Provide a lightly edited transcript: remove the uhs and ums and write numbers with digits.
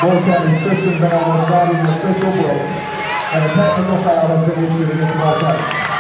Boyle County's Christian band was not in the official book, and a technical foul has been issued against Boyle County.